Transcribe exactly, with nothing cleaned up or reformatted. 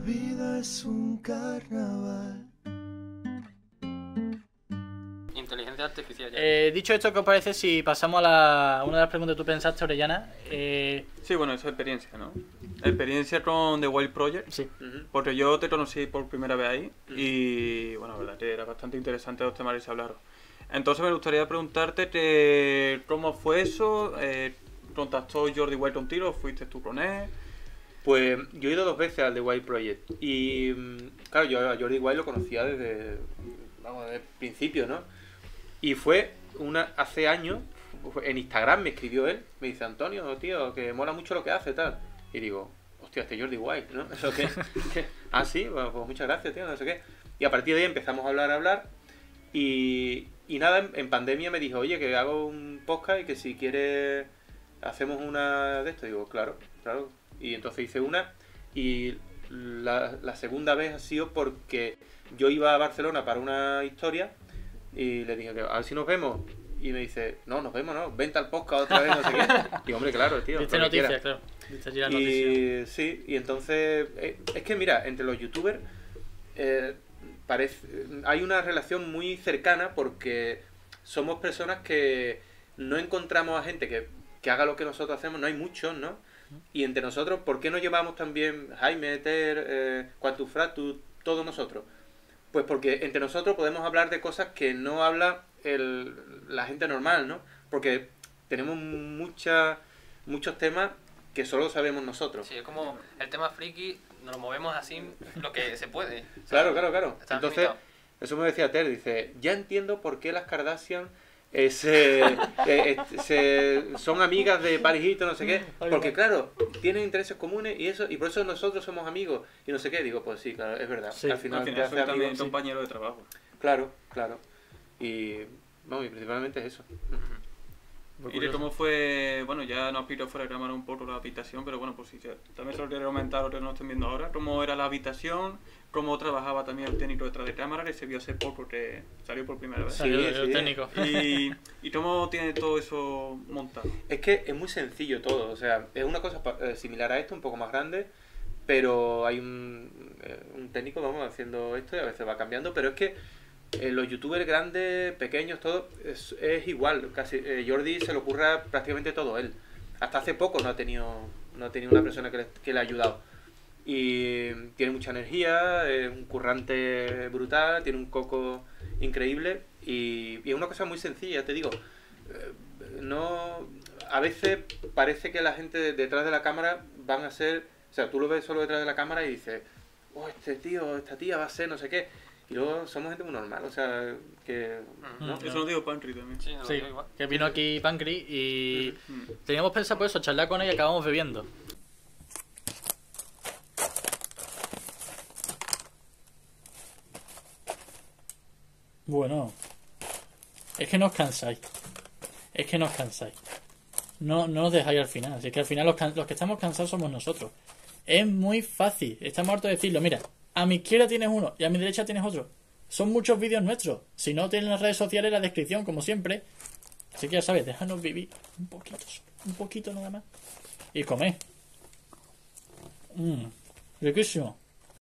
vida es un carnaval. Inteligencia artificial. Eh, dicho esto, ¿qué os parece si pasamos a la, una de las preguntas que tú pensaste, Orellana? Eh... Sí, bueno, eso es experiencia, ¿no? Experiencia con The Wild Project. Sí. Uh-huh. Porque yo te conocí por primera vez ahí. Uh-huh. Y, bueno, la verdad que era bastante interesante los temas que se hablaron. Entonces me gustaría preguntarte que, ¿cómo fue eso? Eh, ¿Contactó Jordi Wild contigo o fuiste tú con él? Pues yo he ido dos veces al The Wild Project. Y, claro, yo a Jordi Wild lo conocía desde, vamos, desde el principio, ¿no? Y fue una hace años, en Instagram me escribió él, me dice, Antonio, tío, que mola mucho lo que hace, tal. Y digo, hostia, este Jordi Wild, ¿no? ¿Eso qué? ¿Qué? Ah, sí, bueno, pues muchas gracias, tío, no sé qué. Y a partir de ahí empezamos a hablar, a hablar. Y, y nada, en, en pandemia me dijo, oye, que hago un podcast y que si quieres hacemos una de esto. Digo, claro, claro. Y entonces hice una. Y la, la segunda vez ha sido porque yo iba a Barcelona para una historia. Y le dije, que a ver si nos vemos. Y me dice, no, nos vemos, no, vente al podcast otra vez, no sé qué. Digo, hombre, claro, tío. Viste noticias, claro. Viste ya noticias. Y sí, y entonces, eh, es que mira, entre los youtubers eh, parece, hay una relación muy cercana porque somos personas que no encontramos a gente que, que haga lo que nosotros hacemos, no hay muchos, ¿no? Y entre nosotros, ¿por qué no llevamos también Jaime, Ter, eh, Quantum Fractus, todos nosotros? Pues porque entre nosotros podemos hablar de cosas que no habla el, la gente normal, ¿no? Porque tenemos mucha, muchos temas que solo sabemos nosotros. Sí, es como el tema friki, nos lo movemos así lo que se puede. Claro, claro, claro. Está Entonces, limitado. eso me decía Ter, dice, ya entiendo por qué las Kardashian eh, se, eh, eh, se, son amigas de Paris Hilton, no sé qué. Porque claro, tienen intereses comunes y eso y por eso nosotros somos amigos y no sé qué. Digo, pues sí, claro, es verdad. Sí, al final, al final te soy hace también amigos, compañero sí. de trabajo. Claro, claro. Y, vamos, y principalmente es eso. Y de cómo fue, bueno, ya nos piro fuera de cámara un poco la habitación, pero bueno, pues sí, también se lo quería comentar lo que no estén viendo ahora, cómo era la habitación, cómo trabajaba también el técnico detrás de cámara, que se vio hace poco, que salió por primera vez. Salió Sí, el sí. técnico. Y, y cómo tiene todo eso montado. Es que es muy sencillo todo, o sea, es una cosa pa- eh, similar a esto, un poco más grande, pero hay un, eh, un técnico, vamos, haciendo esto y a veces va cambiando, pero es que eh, los youtubers grandes, pequeños, todo, es, es igual, casi eh, Jordi se le ocurra prácticamente todo él. Hasta hace poco no ha tenido, no ha tenido una persona que le, que le ha ayudado. Y tiene mucha energía, es un currante brutal, tiene un coco increíble y, y es una cosa muy sencilla, te digo. Eh, no, a veces parece que la gente detrás de la cámara van a ser, o sea, tú lo ves solo detrás de la cámara y dices, oh, este tío, esta tía va a ser no sé qué. Y luego somos gente muy normal, o sea, que... ¿no? Eso lo digo Pancri también. Sí, no lo Sí, digo igual. que vino aquí Pancri y Mm. teníamos pensado por eso, charlar con él y acabamos bebiendo. Bueno, es que no os cansáis. Es que no os cansáis. No, no os dejáis al final. Así que al final los, can- los que estamos cansados somos nosotros. Es muy fácil. Estamos hartos de decirlo. Mira, a mi izquierda tienes uno y a mi derecha tienes otro. Son muchos vídeos nuestros. Si no, tienen las redes sociales en la descripción, como siempre. Así que ya sabes, déjanos vivir un poquito, un poquito nada más. Y comer. Mmm, riquísimo.